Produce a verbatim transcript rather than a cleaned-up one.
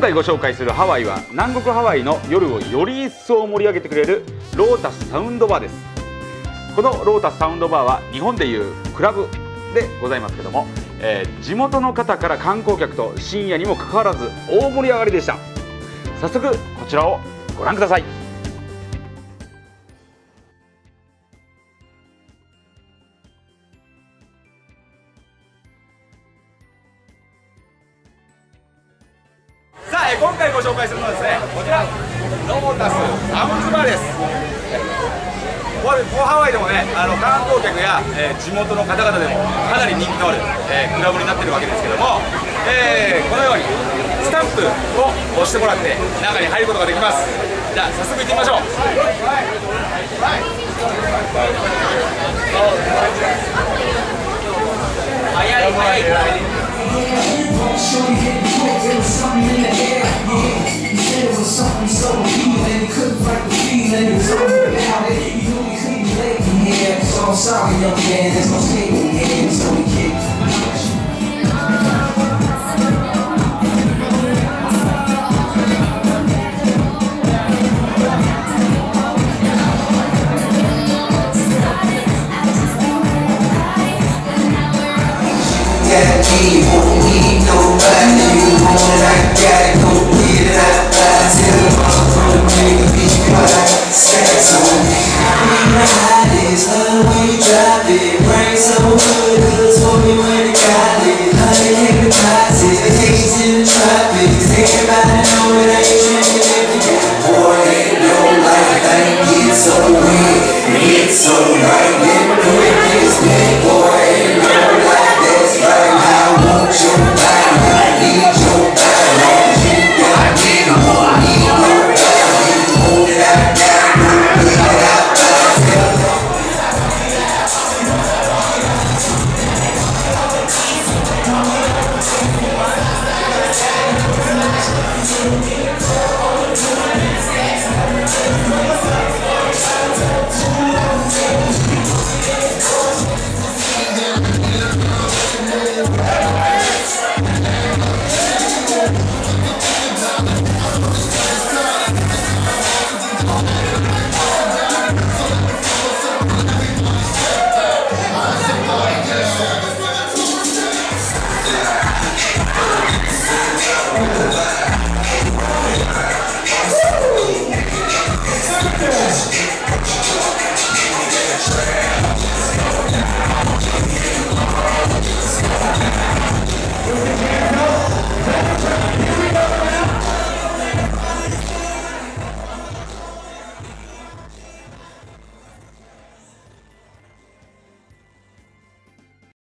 回ご紹介するハワイは南国ハワイの夜をより一層盛り上げてくれるロータスサウンドバーです。このロータスサウンドバーは日本でいうクラブでございますけども、えー、地元の方から観光客と深夜にもかかわらず大盛り上がりでした。早速こちらをご覧ください。さあ、えー、今回ご紹介するのはですね、こちらロータスサウンズバーです。ここハワイでもね、あの観光客や、えー、地元の方々でもかなり人気のある、えー、クラブになっているわけですけども、えー、このようにスタンプを押してもらって中に入ることができます。じゃあ早速行ってみましょう。早い早い。I'm sorry, young man, there's no skating here, so we kick. Got me, won't need nobody. You want it, I got it, go get it out loud. Tell them I'm from the nigga, be quiet, stacks on me. It's the way you drive.